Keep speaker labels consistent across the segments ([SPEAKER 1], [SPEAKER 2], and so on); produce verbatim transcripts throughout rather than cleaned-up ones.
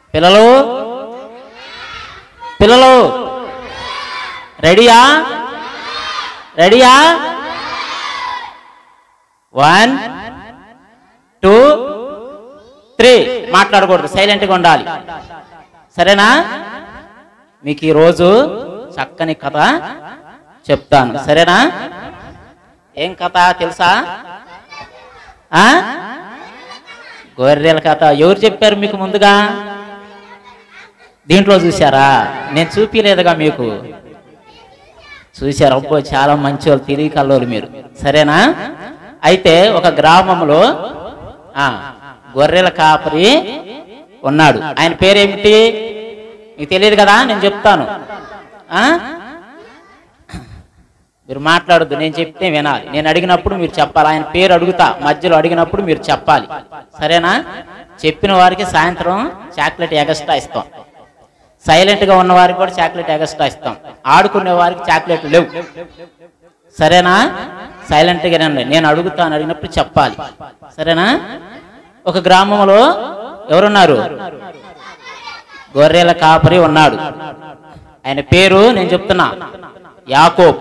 [SPEAKER 1] పిల్లలు పిల్లలు రెడీయా రెడీయా వన్ టూ త్రీ మాట్లాడకూడదు, సైలెంట్గా ఉండాలి, సరేనా? మీకు ఈరోజు చక్కని కథ చెప్తాను, సరేనా? ఏం కథ తెలుసా? గొర్రెల కథ. ఎవరు చెప్పారు మీకు ముందుగా? దీంట్లో చూసారా? నేను చూపిలేదుగా మీకు. చూశారు? అబ్బో చాలా మంచి వాళ్ళు, తిరిగి కల్లోలు మీరు, సరేనా? అయితే ఒక గ్రామంలో గొర్రెల కాపరి ఉన్నాడు. ఆయన పేరేమిటి మీకు తెలియదు కదా, నేను చెప్తాను. మీరు మాట్లాడద్దు, నేను చెప్తే వినాలి. నేను అడిగినప్పుడు మీరు చెప్పాలి. ఆయన పేరు అడుగుతా, మధ్యలో అడిగినప్పుడు మీరు చెప్పాలి, సరేనా? చెప్పిన వారికి సాయంత్రం చాక్లెట్ ఎగస్ట్రా ఇస్తాం, సైలెంట్గా ఉన్న వారికి కూడా చాక్లెట్ ఎగస్ట్రా ఇస్తాం. ఆడుకునే వారికి చాక్లెట్లు లేవు, సరేనా? సైలెంట్గా రండి, నేను అడుగుతాను, అడిగినప్పుడు చెప్పాలి, సరేనా? ఒక గ్రామంలో ఎవరున్నారు? గొర్రెల కాపరి ఉన్నాడు. ఆయన పేరు నేను చెప్తున్నా, యాకోబు.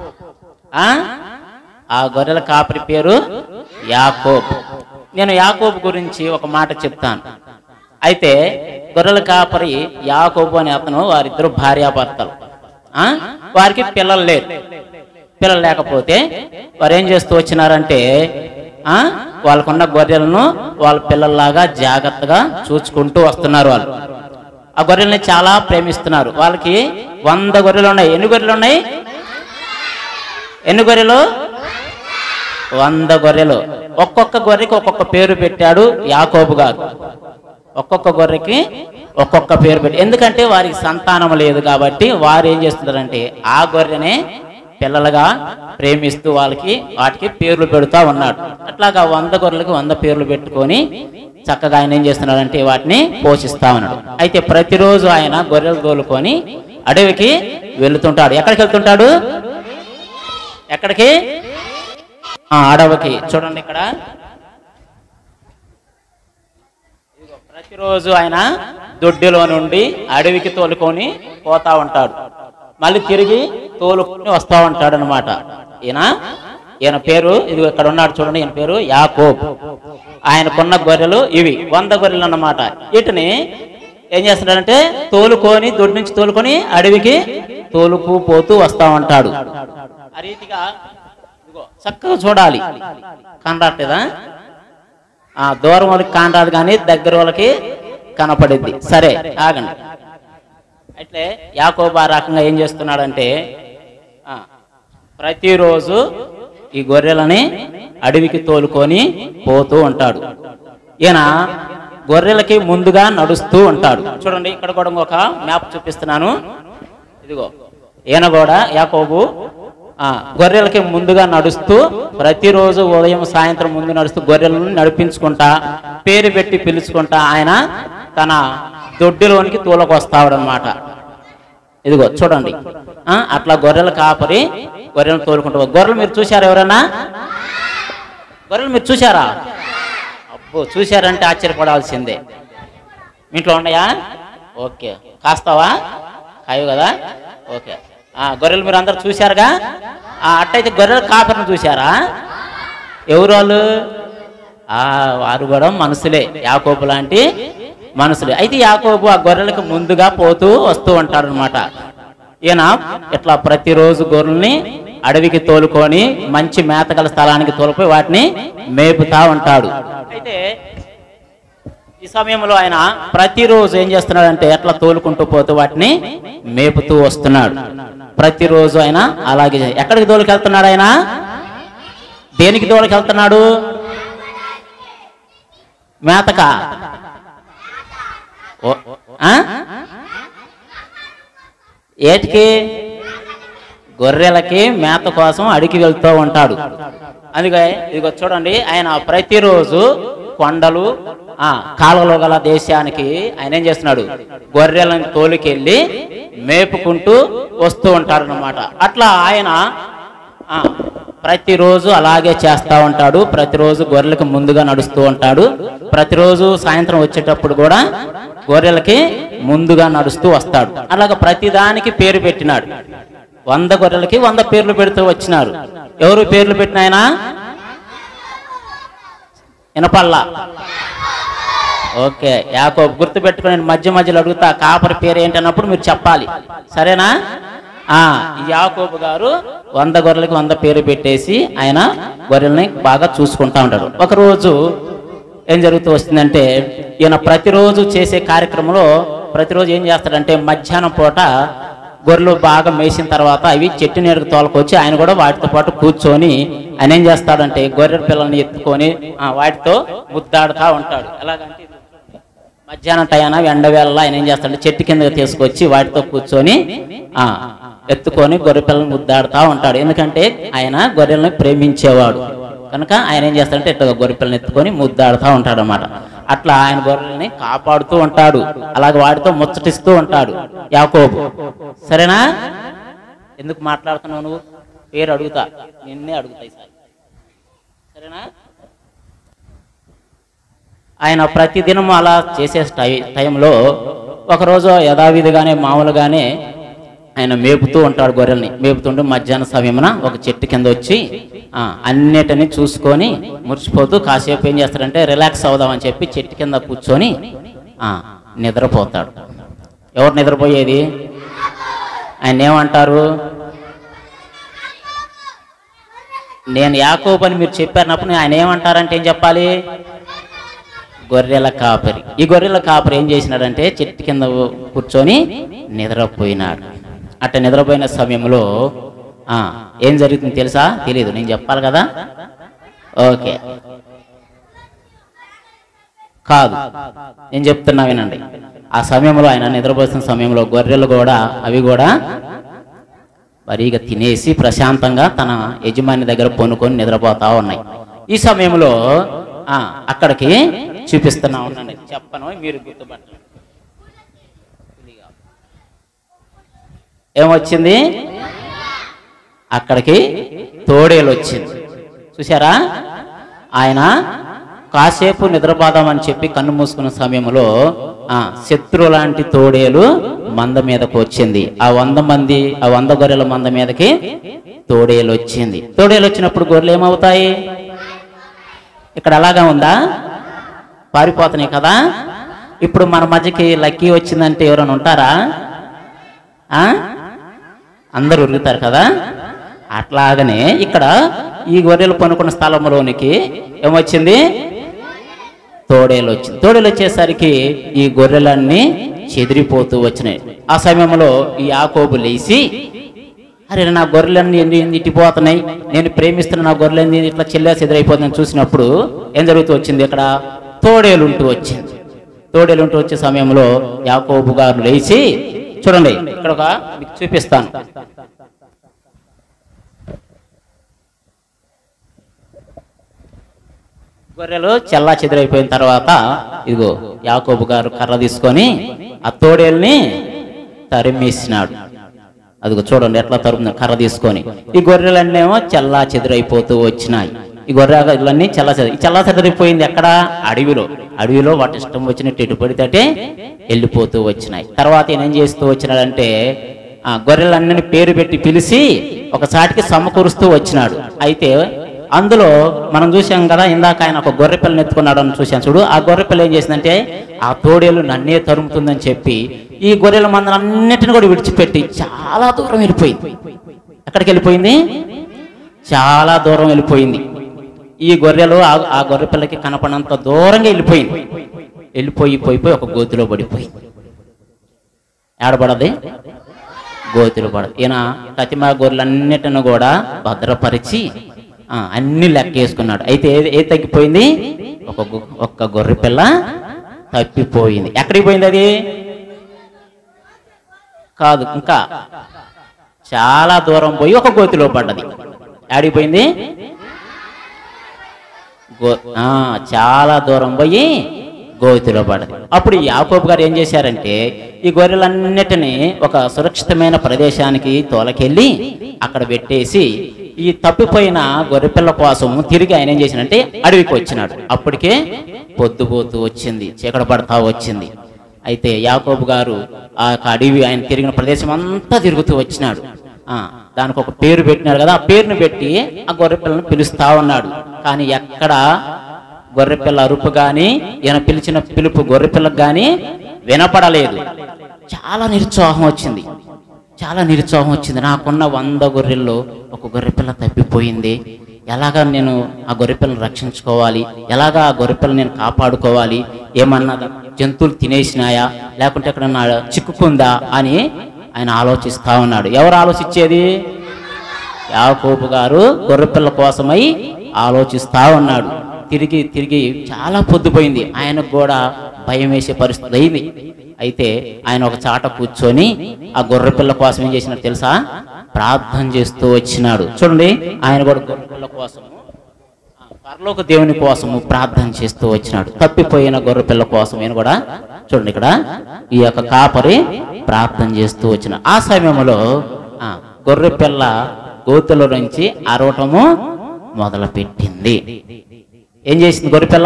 [SPEAKER 1] ఆ గొర్రెల కాపరి పేరు యాకోబు. నేను యాకోబు గురించి ఒక మాట చెప్తాను. అయితే గొర్రెల కాపరి యాకోబు అనే అతను, వారిద్దరు భార్యాభర్తలు. వారికి పిల్లలు లేరు. పిల్లలు లేకపోతే వారు ఏం చేస్తూ వచ్చినారంటే వాళ్ళకున్న గొర్రెలను వాళ్ళ పిల్లల్లాగా జాగ్రత్తగా చూసుకుంటూ వస్తున్నారు. వాళ్ళు ఆ గొర్రెల్ని చాలా ప్రేమిస్తున్నారు. వాళ్ళకి వంద గొర్రెలు ఉన్నాయి. ఎన్ని గొర్రెలు ఉన్నాయి? ఎన్ని గొర్రెలు? వంద గొర్రెలు. ఒక్కొక్క గొర్రెకి ఒక్కొక్క పేరు పెట్టాడు యాకోబు గారు. ఒక్కొక్క గొర్రెకి ఒక్కొక్క పేరు పెట్టి, ఎందుకంటే వారికి సంతానం లేదు కాబట్టి వారు ఏం చేస్తున్నారంటే ఆ గొర్రెనే పిల్లలుగా ప్రేమిస్తూ వాళ్ళకి వాటికి పేర్లు పెడుతూ ఉన్నాడు. అట్లాగా వంద గొర్రెలకి వంద పేర్లు పెట్టుకొని చక్కగా ఆయన ఏం చేస్తున్నాడంటే వాటిని పోషిస్తా ఉన్నాడు. అయితే ప్రతిరోజు ఆయన గొర్రెలు తోలుకొని అడవికి వెళుతుంటాడు. ఎక్కడికి వెళ్తుంటాడు? ఎక్కడికి? అడవికి. చూడండి ఇక్కడ, ప్రతిరోజు ఆయన దొడ్డిలో నుండి అడవికి తోలుకొని పోతా ఉంటాడు, మళ్ళీ తిరిగి తోలుకొని వస్తా ఉంటాడు అనమాట. ఈయన ఈయన పేరు ఇది ఇక్కడ ఉన్నాడు చూడండి, ఈయన పేరు యాకోబు. ఆయనకున్న గొర్రెలు ఇవి వంద గొర్రెలు అన్నమాట. వీటిని ఏం చేస్తున్నాడంటే తోలుకొని దొడ్డి నుంచి తోలుకొని అడవికి తోలుకు పోతూ వస్తా ఉంటాడు. ఆ రీతిగా చక్కగా చూడాలి, కనరాట్లేదా? ఆ దూరం వాళ్ళకి కానరాదు కానీ దగ్గర వాళ్ళకి కనపడిద్ది. సరే ఆగండి. అట్లే యాకోబు ఆ రకంగా ఏం చేస్తున్నాడంటే ప్రతిరోజు ఈ గొర్రెలని అడవికి తోలుకొని పోతూ ఉంటాడు. ఈయన గొర్రెలకి ముందుగా నడుస్తూ ఉంటాడు. చూడండి ఇక్కడ కూడా ఒక మ్యాప్ చూపిస్తున్నాను. ఇదిగో ఈయన కూడా యాకోబు గొర్రెలకి ముందుగా నడుస్తూ ప్రతిరోజు ఉదయం సాయంత్రం ముందు నడుస్తూ గొర్రెలను నడిపించుకుంటా పేరు పెట్టి పిలుచుకుంటా ఆయన తన దొడ్డిలోనికి తోలుకొస్తాడు అన్నమాట. ఇదిగో చూడండి, అట్లా గొర్రెల కాపరి గొర్రెలను తోలుకుంటా. గొర్రెలు మీరు చూసారా? ఎవరన్నా గొర్రెలు మీరు చూసారా? అబ్బో, చూసారంటే ఆశ్చర్యపడాల్సిందే. ఇంట్లో ఉన్నాయా? ఓకే, కాస్తావా? కాయవు కదా? ఓకే. గొర్రెలు మీరు అందరు చూశారుగా. అట్టయితే గొర్రెల కాపరిని చూసారా? ఎవరు వాళ్ళు? వారు కూడా మనుషులే, యాకోబు లాంటి మనుషులే. అయితే యాకోబు ఆ గొర్రెలకు ముందుగా పోతూ వస్తూ ఉంటాడు అనమాట. ఈయన ఇట్లా ప్రతిరోజు గొర్రెల్ని అడవికి తోలుకొని మంచి మేతగల స్థలానికి తోలిపోయి వాటిని మేపుతా ఉంటాడు. అయితే ఈ సమయంలో ఆయన ప్రతిరోజు ఏం చేస్తున్నాడంటే ఎట్లా తోలుకుంటూ పోతూ వాటిని మేపుతూ వస్తున్నాడు. ప్రతిరోజు ఆయన అలాగే. ఎక్కడికి తోలుకెళ్తున్నాడు ఆయన? దేనికి తోలుకెళ్తున్నాడు? మేతక? ఏటికి? గొర్రెలకి మేత కోసం అడిగి వెళ్తూ ఉంటాడు. అందుకే ఇదిగో చూడండి, ఆయన ప్రతిరోజు కొండలు కాలువలో గల దేశానికి ఆయన ఏం చేస్తున్నాడు? గొర్రెలను తోలుకెళ్ళి మేపుకుంటూ వస్తూ ఉంటాడు అన్నమాట. అట్లా ఆయన ప్రతిరోజు అలాగే చేస్తూ ఉంటాడు. ప్రతిరోజు గొర్రెలకు ముందుగా నడుస్తూ ఉంటాడు. ప్రతిరోజు సాయంత్రం వచ్చేటప్పుడు కూడా గొర్రెలకి ముందుగా నడుస్తూ వస్తాడు. అలాగ ప్రతిదానికి పేరు పెట్టినాడు. వంద గొర్రెలకి వంద పేర్లు పెడుతూ వచ్చినారు. ఎవరు పేర్లు పెట్టిన ఆయన? వినపల్లా? ఓకే, యాకోబు. గుర్తు పెట్టుకుని మధ్య మధ్యలో అడుగుతా, కాపరి పేరు ఏంటన్నప్పుడు మీరు చెప్పాలి, సరేనా? ఆ యాకోబు గారు వంద గొర్రెలకి వంద పేరు పెట్టేసి ఆయన గొర్రెల్ని బాగా చూసుకుంటా ఉంటాడు. ఒకరోజు ఏం జరుగుతూ వస్తుందంటే, ఈయన ప్రతిరోజు చేసే కార్యక్రమంలో ప్రతిరోజు ఏం చేస్తాడంటే, మధ్యాహ్నం పూట గొర్రెలు బాగా మేసిన తర్వాత అవి చెట్టు నీడకు తోలుకొచ్చి ఆయన కూడా వాటితో పాటు కూర్చొని ఆయన ఏం చేస్తాడంటే, గొర్రెల పిల్లల్ని ఎత్తుకొని వాటితో ముద్దాడుతూ ఉంటాడు. ఎలాగంటే మధ్యాహ్నం టయాన ఎండవేళ ఆయన ఏం చేస్తాడంటే చెట్టు కిందకి తీసుకొచ్చి వాటితో కూర్చొని ఆ ఎత్తుకొని గొర్రె పిల్లల్ని ముద్దాడుతూ ఉంటాడు. ఎందుకంటే ఆయన గొర్రెల్ని ప్రేమించేవాడు కనుక ఆయన ఏం చేస్తాడంటే ఇట్లా గొర్రె పిల్లల్ని ఎత్తుకొని ముద్దాడుతూ ఉంటాడు అన్నమాట. అట్లా ఆయన గొర్రెల్ని కాపాడుతూ ఉంటాడు. అలాగే వాటితో ముచ్చటిస్తూ ఉంటాడు యాకోబు. సరేనా? ఎందుకు మాట్లాడుతున్నావు నువ్వు? పేరు అడుగుతా, నిన్నే అడుగుతాయి సార్, సరేనా? ఆయన ప్రతిదినం అలా చేసే టై టైంలో ఒకరోజు యథావిధిగానే మామూలుగానే ఆయన మేపుతూ ఉంటాడు గొర్రెల్ని. మేపుతుంటే మధ్యాహ్న సమయమున ఒక చెట్టు కింద వచ్చి అన్నిటిని చూసుకొని మురిసిపోతూ కాసేపు ఏం చేస్తాడంటే రిలాక్స్ అవుదామని చెప్పి చెట్టు కింద కూర్చొని నిద్రపోతాడు. ఎవరు నిద్రపోయేది? ఆయన ఏమంటారు? నేను యాకోబు అని మీరు చెప్పారన్నప్పుడు ఆయన ఏమంటారంటే ఏం చెప్పాలి? గొర్రెల కాపరి. ఈ గొర్రెల కాపరి ఏం చేసినాడంటే చెట్టు కింద కూర్చొని నిద్రపోయినాడు. అట్ట నిద్రపోయిన సమయంలో ఆ ఏం జరుగుతుంది తెలుసా? తెలీదు, నేను చెప్పాలి కదా. ఓకే, కాదు, నేను చెప్తున్నా వినండి. ఆ సమయంలో ఆయన నిద్రపోతున్న సమయంలో గొర్రెలు కూడా అవి కూడా మరిగా తినేసి ప్రశాంతంగా తన యజమాని దగ్గర పొనుకొని నిద్రపోతా ఉన్నాయి. ఈ సమయంలో ఆ అక్కడికి చూపిస్తున్నా ఉండండి, చెప్పను, మీరు గుర్తుపట్టండి. ఏమొచ్చింది? అక్కడికి తోడేలు వచ్చింది. చూసారా? ఆయన కాసేపు నిద్రపోదామని చెప్పి కన్ను మూసుకున్న సమయంలో ఆ శత్రు లాంటి తోడేలు మంద మీదకు వచ్చింది. ఆ వంద మంది ఆ వంద గొర్రెల మంద మీదకి తోడేలు వచ్చింది. తోడేలు వచ్చినప్పుడు గొర్రెలు ఏమవుతాయి? ఇక్కడ అలాగా ఉందా? పారిపోతున్నాయి కదా. ఇప్పుడు మన మధ్యకి లక్కీ వచ్చిందంటే ఎవరైనా ఉంటారా? ఆ అందరూ ఉరుగుతారు కదా. అట్లాగనే ఇక్కడ ఈ గొర్రెలు పనుకున్న స్థలంలోనికి ఏమొచ్చింది? తోడేలు వచ్చింది. తోడేలు వచ్చేసరికి ఈ గొర్రెలన్నీ చెదిరిపోతూ వచ్చినాయి. ఆ సమయంలో ఈ యాకోబు లేచి, అరే నా గొర్రెలన్నీ ఎన్ని ఇట్టిపోతున్నాయి, నేను ప్రేమిస్తున్న నా గొర్రెలన్నీ ఇట్లా చెల్లె చెదిరైపోతుందని చూసినప్పుడు ఏం జరుగుతూ వచ్చింది? ఇక్కడ తోడేలు ఉంటూ వచ్చింది. తోడేలు ఉంటూ వచ్చే సమయంలో యాకోబు గారు లేచి, చూడండి ఇక్కడ ఒక మీకు చూపిస్తాను. గొర్రెలు చెల్లా చెదిరైపోయిన తర్వాత ఇదిగో యాకోబు గారు కర్ర తీసుకొని ఆ తోడేల్ని తరిమేసినాడు. అదిగో చూడండి ఎట్లా తరుముతుంది కర్ర తీసుకొని. ఈ గొర్రెలన్నేమో చెల్లా చెదిరైపోతూ వచ్చినాయి. ఈ గొర్రెలన్నీ చల్లా చెదిరి చల్లా చెదిరిపోయింది ఎక్కడ? అడవిలో. అడవిలో వాటి ఇష్టం వచ్చినట్టు ఎటు పడితే వెళ్ళిపోతూ వచ్చినాయి. తర్వాత ఈయన ఏం చేస్తూ వచ్చినాడంటే ఆ గొర్రెలన్నీ పేరు పెట్టి పిలిచి ఒకసాటికి సమకూరుస్తూ వచ్చినాడు. అయితే అందులో మనం చూసాం కదా, ఇందాక ఆయన ఒక గొర్రె పిల్లని ఎత్తుకున్నాడు అని చూసాను చూడు. ఆ గొర్రె పిల్ల ఏం చేసిందంటే ఆ తోడేలు నన్నే తరుముతుందని చెప్పి ఈ గొర్రెల మందలన్నిటిని కూడా విడిచిపెట్టి చాలా దూరం వెళ్ళిపోయింది. ఎక్కడికి వెళ్ళిపోయింది? చాలా దూరం వెళ్ళిపోయింది. ఈ గొర్రెలు ఆ గొర్రె పిల్లకి కనపడినంత దూరంగా వెళ్ళిపోయింది. వెళ్ళిపోయి పోయిపోయి ఒక గోతిలో పడిపోయింది. ఏడబడది? గోతిలో పడదు. ఈయన ప్రతిమా గొర్రెలన్నిటిని కూడా భద్రపరిచి అన్ని లెక్క వేసుకున్నాడు. అయితే ఏ తగ్గిపోయింది? ఒక ఒక్క గొర్రె పిల్ల తప్పిపోయింది. ఎక్కడికి పోయింది అది? కాదు, ఇంకా చాలా దూరం పోయి ఒక గోతిలో పడ్డది. ఆడిపోయింది? గో చాలా దూరం పోయి గోతిలో పడ్డది. అప్పుడు యాకోబు గారు ఏం చేశారంటే ఈ గొర్రెలన్నిటినీ ఒక సురక్షితమైన ప్రదేశానికి తోలకెళ్ళి అక్కడ పెట్టేసి ఈ తప్పిపోయిన గొర్రెపిల్ల కోసం తిరిగి ఆయన ఏం చేసినంటే అడవికి వచ్చినాడు. అప్పటికే పొద్దుపోతూ వచ్చింది, చీకటి పడతా వచ్చింది. అయితే యాకోబు గారు ఆ అడవి ఆయన తిరిగిన ప్రదేశం అంతా తిరుగుతూ వచ్చినాడు. ఆ దానికి ఒక పేరు పెట్టినాడు కదా, ఆ పేరుని పెట్టి ఆ గొర్రెపిల్లను పిలుస్తా ఉన్నాడు. కానీ ఎక్కడ గొర్రెపిల్ల అరుపు గాని ఈయన పిలిచిన పిలుపు గొర్రెపిల్లకు గాని వినపడలేదు. చాలా నిరుత్సాహం వచ్చింది, చాలా నిరుత్సాహం వచ్చింది. నాకున్న వంద గొర్రెల్లో ఒక గొర్రెపిల్ల తప్పిపోయింది, ఎలాగా నేను ఆ గొర్రెపిల్లను రక్షించుకోవాలి, ఎలాగా ఆ గొర్రెపిల్లని నేను కాపాడుకోవాలి, ఏమన్నా జంతువులు తినేసినాయా లేకుంటే ఎక్కడన్నా చిక్కుకుందా అని ఆయన ఆలోచిస్తా ఉన్నాడు. ఎవరు ఆలోచించేది? యాకోబు గారు గొర్రెపిల్ల కోసమై ఆలోచిస్తా ఉన్నాడు. తిరిగి తిరిగి చాలా పొద్దుపోయింది, ఆయనకు కూడా భయం వేసే పరిస్థితి అయింది. అయితే ఆయన ఒక చాట కూర్చొని ఆ గొర్రెపిల్ల కోసం ఏం చేసినాడు తెలుసా? ప్రార్థన చేస్తూ వచ్చినాడు. చూడండి, ఆయన కూడా గొర్రెపిల్ల కోసము, పరలోక దేవుని కోసము ప్రార్థన చేస్తూ వచ్చినాడు. తప్పిపోయిన గొర్రెపిల్ల కోసం ఆయన కూడా చూడండి, ఇక్కడ ఈ యొక్క కాపరి ప్రార్థన చేస్తూ వచ్చిన ఆ సమయంలో ఆ గొర్రెపిల్ల గోతుల నుంచి అరవటము మొదలు పెట్టింది. ఏం చేసింది గొర్రెపిల్ల?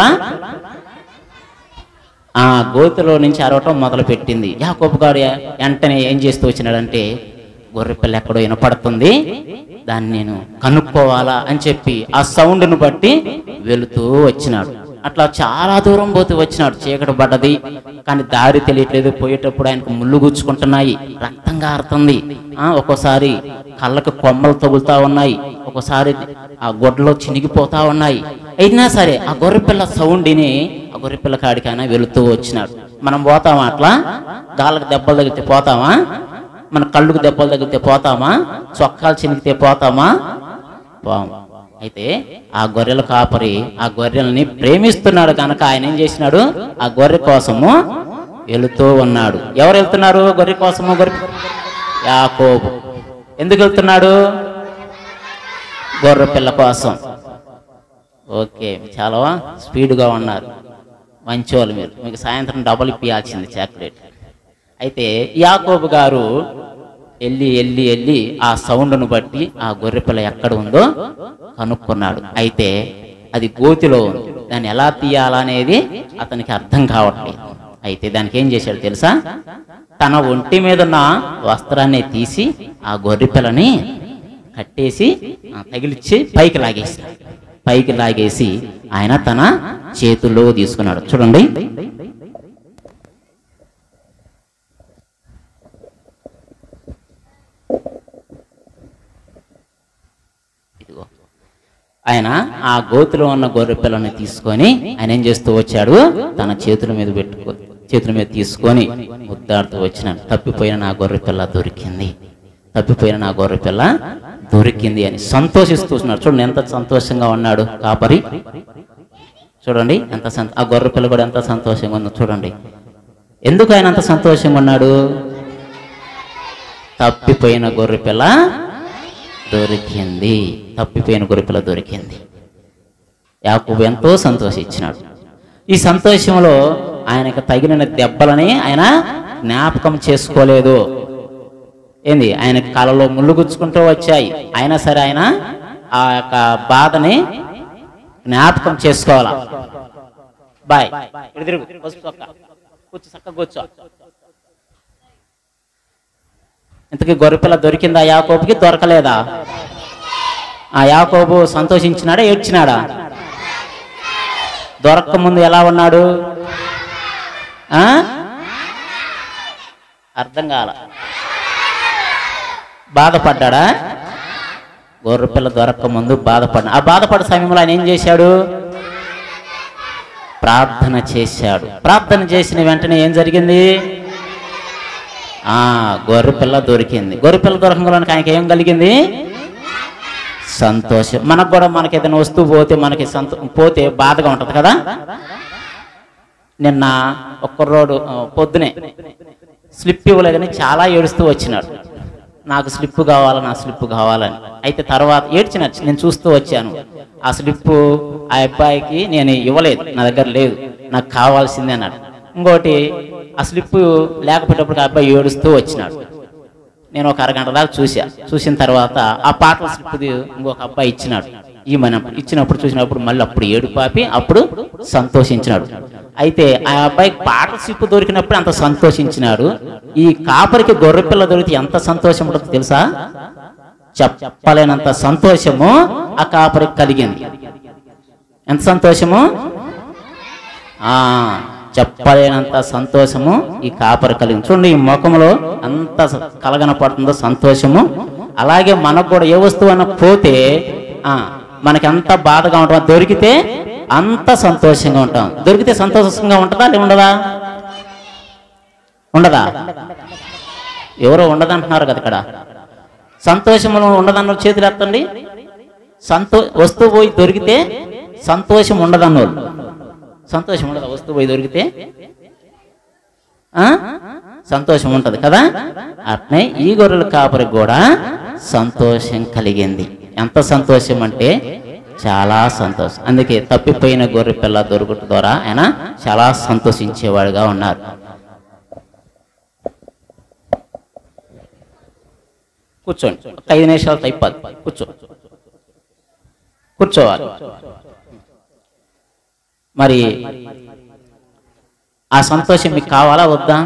[SPEAKER 1] ఆ గోతులో నుంచి అరవటం మొదలు పెట్టింది. యాకోబు గారు వెంటనే ఏం చేస్తూ వచ్చినాడంటే, గొర్రెపిల్ల ఎక్కడో వినపడుతుంది, దాన్ని నేను కనుక్కోవాలా అని చెప్పి ఆ సౌండ్ను బట్టి వెళుతూ వచ్చినాడు. అట్లా చాలా దూరం పోతూ వచ్చినాడు. చీకటి పడ్డది, కానీ దారి తెలియట్లేదు. పోయేటప్పుడు ఆయనకు ముళ్ళు గుచ్చుకుంటున్నాయి, రక్తం గారుతుంది. ఆ ఒక్కోసారి కళ్ళకు కొమ్మలు తగులుతా ఉన్నాయి, ఒక్కోసారి ఆ గొడ్డలో చినిగిపోతా ఉన్నాయి. అయినా సరే ఆ గొర్రెపిల్ల సౌండ్ని ఆ గొర్రెపిల్ల కాడికి ఆయన వెళుతూ వచ్చినాడు. మనం పోతామా అట్లా? గాళ్ళకు దెబ్బలు తగిలితే పోతామా? మన కళ్ళుకు దెబ్బలు తగిలితే పోతామా? చొక్కాలు చినిగితే పోతామా? పోము. అయితే ఆ గొర్రెల కాపరి ఆ గొర్రెల్ని ప్రేమిస్తున్నాడు కనుక ఆయన ఏం చేసినాడు? ఆ గొర్రె కోసము వెళుతూ ఉన్నాడు. ఎవరు వెళ్తున్నారు గొర్రె కోసము? గొర్రె యాకోబు. ఎందుకు వెళ్తున్నాడు? గొర్రె పిల్ల కోసం. ఓకే, చాలా స్పీడ్గా ఉన్నారు, మంచివాళ్ళు మీరు. మీకు సాయంత్రం డబల్ ఇప్పియాల్సింది చాక్లెట్. అయితే యాకోబు గారు వెళ్ళి వెళ్ళి వెళ్ళి ఆ సౌండ్ను బట్టి ఆ గొర్రెపిల్ల ఎక్కడ ఉందో కనుక్కున్నాడు. అయితే అది గోతిలో ఉంది, దాన్ని ఎలా తీయాలనేది అతనికి అర్థం కావట్లేదు. అయితే దానికి ఏం చేశాడు తెలుసా? తన ఒంటి మీద ఉన్న వస్త్రాన్ని తీసి ఆ గొర్రెపిల్లని కట్టేసి తగిలిచ్చి పైకి లాగేసి పైకి లాగేసి ఆయన తన చేతుల్లో తీసుకున్నాడు. చూడండి, ఆయన ఆ గోతిలో ఉన్న గొర్రె పిల్లని తీసుకొని ఆయన ఏం చేస్తూ వచ్చాడు? తన చేతుల మీద పెట్టుకో చేతుల మీద తీసుకొని ముద్దాడుతూ వచ్చినాడు. తప్పిపోయిన నా గొర్రె పిల్ల దొరికింది, తప్పిపోయిన నా గొర్రె పిల్ల దొరికింది అని సంతోషిస్తూ ఉన్నాడు. చూడండి ఎంత సంతోషంగా ఉన్నాడు కాపరి. చూడండి ఎంత సంత ఆ గొర్రె పిల్ల కూడా ఎంత సంతోషంగా ఉందో చూడండి. ఎందుకు ఆయన అంత సంతోషంగా ఉన్నాడు? తప్పిపోయిన గొర్రె పిల్ల దొరికింది, తప్పిపోయిన గొర్రెపిల్ల దొరికింది. యాకోబు ఎంతో సంతోషించినాడు. ఈ సంతోషంలో ఆయనకు తగిన దెబ్బలని ఆయన జ్ఞాపకం చేసుకోలేదు. ఏంది, ఆయన కళలో ముళ్ళు గుచ్చుకుంటూ వచ్చాయి, అయినా సరే ఆయన ఆ యొక్క బాధని జ్ఞాపకం చేసుకోవాలా. బాయ్ కూర్చో, చక్కగా కూర్చో. ఇంతకీ గొర్రెపిల్ల దొరికిందా యాకోబుకి? దొరకలేదా? ఆ యాకోబు సంతోషించినాడా ఏడ్చినాడా? దొరక్క ముందు ఎలా ఉన్నాడు? ఆ అర్థం కాల. బాధపడ్డా? గొర్రెపిల్ల దొరక్క ముందు బాధపడ్డా. ఆ బాధపడే సమయంలో ఆయన ఏం చేశాడు? ప్రార్థన చేశాడు. ప్రార్థన చేసిన వెంటనే ఏం జరిగింది? ఆ గొర్రెపిల్ల దొరికింది. గొర్రెపిల్ల దొరకడానికి ఆయనకి ఏం కలిగింది? సంతోషం. మనకు కూడా మనకి ఏదైనా వస్తువు పోతే మనకి సంతో పోతే బాధగా ఉంటుంది కదా. నిన్న ఒక్క రోడ్డు పొద్దునే స్లిప్ ఇవ్వలేదని చాలా ఏడుస్తూ వచ్చినాడు. నాకు స్లిప్ కావాలి, నా స్లిప్ కావాలని. అయితే తర్వాత ఏడ్చినట్టు నేను చూస్తూ వచ్చాను. ఆ స్లిప్పు ఆ అబ్బాయికి నేను ఇవ్వలేదు, నా దగ్గర లేదు, నాకు కావాల్సిందే అన్నాడు. ఇంకోటి ఆ స్లిప్ లేకపోయేటప్పుడు ఆ అబ్బాయి ఏడుస్తూ వచ్చినాడు. నేను ఒక అరగంట దాకా చూసా. చూసిన తర్వాత ఆ పాటల స్లిప్ ఇంకొక అబ్బాయి ఇచ్చినాడు. ఈ మన ఇచ్చినప్పుడు చూసినప్పుడు మళ్ళీ అప్పుడు ఏడు పాపి అప్పుడు సంతోషించినాడు. అయితే ఆ అబ్బాయికి పార్ట్నర్షిప్ దొరికినప్పుడు అంత సంతోషించినాడు. ఈ కాపరికి గొర్రెపిల్ల దొరికితే ఎంత సంతోషం ఉంటుందో తెలుసా? చెప్పలేనంత సంతోషము ఆ కాపరికి కలిగింది. ఎంత సంతోషము? ఆ చెప్పలేనంత సంతోషము ఈ కాపరి కలిగింది. చూడండి, ఈ ముఖంలో అంత కలగనపడుతుందో సంతోషము. అలాగే మనకు కూడా ఏ వస్తువు అన్న పోతే ఆ మనకి ఎంత బాధగా ఉంటుందో, దొరికితే అంత సంతోషంగా ఉంటాం. దొరికితే సంతోషంగా ఉంటుందా లే ఉండదా? ఉండదా? ఎవరో ఉండదంటున్నారు కదా ఇక్కడ. సంతోషంలో ఉండదన్న చేతులు ఎత్తండి. సంతో వస్తువు పోయి దొరికితే సంతోషం ఉండదన్నోళ్ళు. సంతోషం ఉండదా? వస్తువు పోయి దొరికితే ఆ సంతోషం ఉంటది కదా. అట్నే ఈ గొర్రెల కాపరికి కూడా సంతోషం కలిగింది. ఎంత సంతోషం అంటే చాలా సంతోషం. అందుకే తప్పిపోయిన గొర్రె పిల్ల దొరుకుట ద్వారా ఆయన చాలా సంతోషించేవాడుగా ఉన్నారు. కూర్చోండి, ఒక ఐదు నిమిషాలు అయిపోద్ది. కూర్చో కూర్చోవాలి. మరి ఆ సంతోషం మీకు కావాలా వద్దా?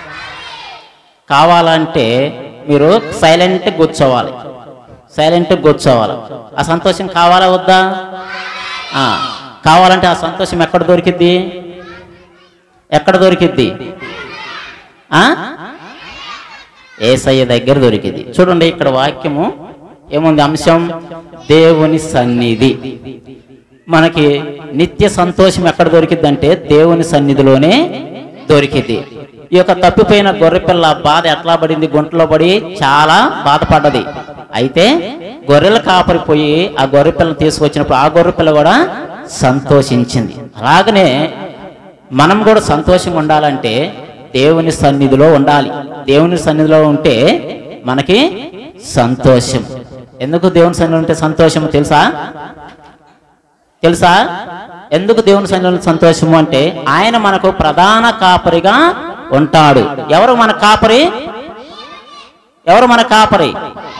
[SPEAKER 1] కావాలంటే మీరు సైలెంట్గా కూర్చోవాలి. సైలెంట్గా కూర్చోవాలి. ఆ సంతోషం కావాలా వద్దా? కావాలంటే ఆ సంతోషం ఎక్కడ దొరికిద్ది? ఎక్కడ దొరికిద్ది? యేసయ్య దగ్గర దొరికింది. చూడండి, ఇక్కడ వాక్యము ఏముంది? అంశం దేవుని సన్నిధి. మనకి నిత్య సంతోషం ఎక్కడ దొరికిద్ది అంటే దేవుని సన్నిధిలోనే దొరికింది. ఈ యొక్క తప్పిపోయిన గొర్రెపిల్ల బాధ ఎట్లా పడింది? గుంటలో పడి చాలా బాధపడ్డది. అయితే గొర్రెల కాపరిపోయి ఆ గొర్రెపిల్లని తీసుకొచ్చినప్పుడు ఆ గొర్రెపిల్ల కూడా సంతోషించింది. అలాగనే మనం కూడా సంతోషంగా ఉండాలంటే దేవుని సన్నిధిలో ఉండాలి. దేవుని సన్నిధిలో ఉంటే మనకి సంతోషం. ఎందుకు దేవుని సన్నిధిలో ఉంటే సంతోషం తెలుసా? తెలుసా ఎందుకు దేవుని సన్నిధిలో సంతోషము అంటే ఆయన మనకు ప్రధాన కాపరిగా ఉంటాడు. ఎవరు మన కాపరి? ఎవరు మన కాపరి?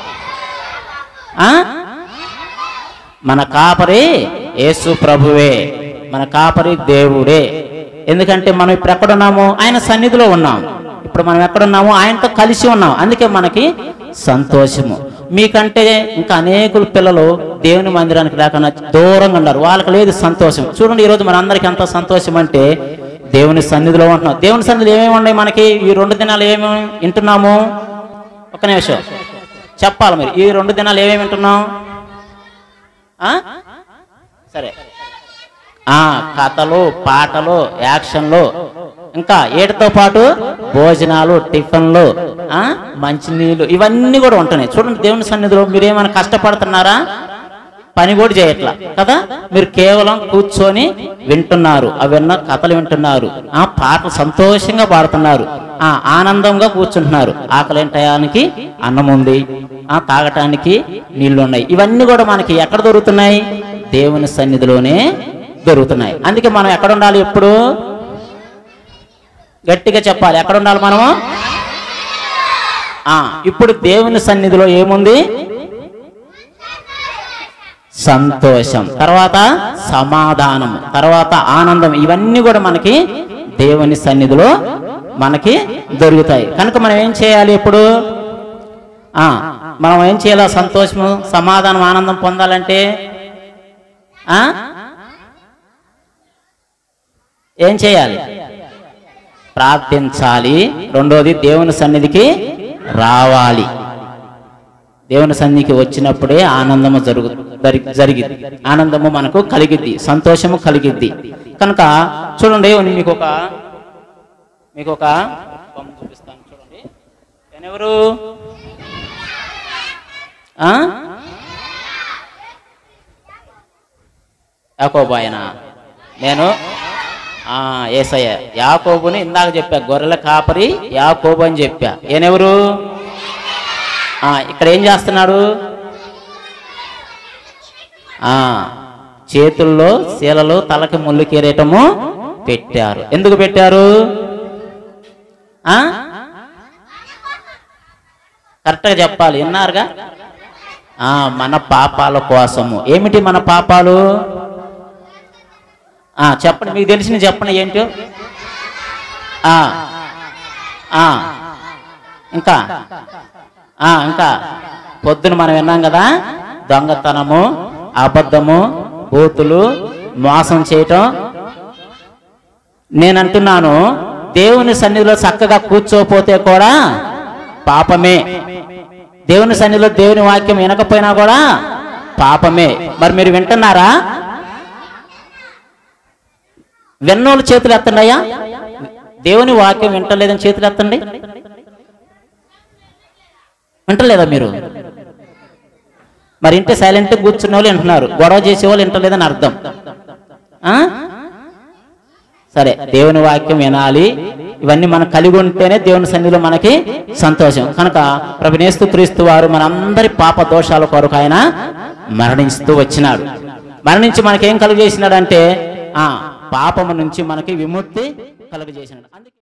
[SPEAKER 1] ఆ మన కాపరి యేసు ప్రభువే. మన కాపరి దేవుడే. ఎందుకంటే మనం ఇప్పుడు ఎక్కడున్నాము? ఆయన సన్నిధిలో ఉన్నాము. ఇప్పుడు మనం ఎక్కడున్నాము? ఆయనతో కలిసి ఉన్నాం. అందుకే మనకి సంతోషము. మీకంటే ఇంకా అనేకుల పిల్లలు దేవుని మందిరానికి లేకుండా దూరంగా ఉన్నారు. వాళ్ళకి లేదు సంతోషం. చూడండి, ఈరోజు మన అందరికీ ఎంత సంతోషం అంటే దేవుని సన్నిధిలో ఉంటున్నాం. దేవుని సన్నిధిలో ఏమేమి ఉన్నాయి మనకి? ఈ రెండు దినాలు ఏమేమి వింటున్నాము? ఒక నిమిషం చెప్పాలి మీరు. ఈ రెండు దినాలు ఏమేమి వింటున్నాం? సరే, ఆ కథలు, పాటలు, యాక్షన్లు, ఇంకా ఏటితో పాటు భోజనాలు, టిఫిన్లు, ఆ మంచినీళ్ళు, ఇవన్నీ కూడా ఉంటున్నాయి. చూడండి, దేవుని సన్నిధిలో మీరేమైనా కష్టపడుతున్నారా? పని కూడా చేయట్లా కదా. మీరు కేవలం కూర్చొని వింటున్నారు. అవన్నీ కథలు వింటున్నారు. ఆ పాటలు సంతోషంగా పాడుతున్నారు. ఆ ఆనందంగా కూర్చుంటున్నారు. ఆకలి టయానికి అన్నం ఉంది, ఆ తాగటానికి నీళ్లు ఉన్నాయి. ఇవన్నీ కూడా మనకి ఎక్కడ దొరుకుతున్నాయి? దేవుని సన్నిధిలోనే దొరుకుతున్నాయి. అందుకే మనం ఎక్కడ ఉండాలి? ఎప్పుడు గట్టిగా చెప్పాలి. ఎక్కడ ఉండాలి మనము? ఆ ఇప్పుడు దేవుని సన్నిధిలో ఏముంది? సంతోషం, తర్వాత సమాధానం, తర్వాత ఆనందం. ఇవన్నీ కూడా మనకి దేవుని సన్నిధిలో మనకి దొరుకుతాయి. కనుక మనం ఏం చేయాలి? ఇప్పుడు ఆ మనం ఏం చేయాలి? సంతోషము, సమాధానం, ఆనందం పొందాలంటే ఆ ఏం చేయాలి? ప్రార్థించాలి. రెండోది దేవుని సన్నిధికి రావాలి. దేవుని సన్నిధికి వచ్చినప్పుడే ఆనందము జరుగు జరిగిద్ది ఆనందము మనకు కలిగిద్ది, సంతోషము కలిగిద్ది. కనుక చూడండి, మీకు ఒక మీకు ఒక బొమ్మ చూపిస్తాను. చూడండి, ఎవరు? యాకోబు. ఆయన నేను యేసయ్య యాకోబుని ఇందాక చెప్పా. గొర్రెల కాపరి యాకోబు అని చెప్పా. ఈయనెవరు? ఇక్కడ ఏం చేస్తున్నాడు? ఆ చేతుల్లో శీలలో తలకి ముళ్ళు కిరీటము పెట్టారు. ఎందుకు పెట్టారు? ఆ కరెక్ట్గా చెప్పాలి. విన్నారుగా? ఆ మన పాపాల కోసము. ఏమిటి మన పాపాలు? ఆ, చెప్పండి, మీకు తెలిసిన చెప్పండి ఏంటో. ఆ, ఆ, ఇంకా ఆ, ఇంకా పొద్దున మనం విన్నాం కదా, దొంగతనము, అబద్ధము, బూతులు, మోసం చేయటం. నేనంటున్నాను, దేవుని సన్నిధిలో చక్కగా కూర్చోపోతే కూడా పాపమే. దేవుని సన్నిధిలో దేవుని వాక్యం వినకపోయినా కూడా పాపమే. మరి మీరు వింటున్నారా? విన్నోళ్ళు చేతులు ఎత్తండి అయ్యా. దేవుని వాక్యం వింటలేదని చేతులు ఎత్తండి. వింటలేదా మీరు? మరి ఇంటే సైలెంట్ కూర్చున్న వాళ్ళు వింటున్నారు, గొడవ చేసేవాళ్ళు వింటలేదని అర్థం. సరే, దేవుని వాక్యం వినాలి. ఇవన్నీ మనం కలిగి ఉంటేనే దేవుని సన్నిధిలో మనకి సంతోషం. కనుక ప్రభువైన యేసుక్రీస్తు వారు మనందరి పాప దోషాల కొరకు ఆయన మరణిస్తూ వచ్చినాడు. మరణించి మనకేం కలుగజేసినాడంటే ఆ పాపము నుంచి మనకి విముక్తి కలుగజేసినాడు.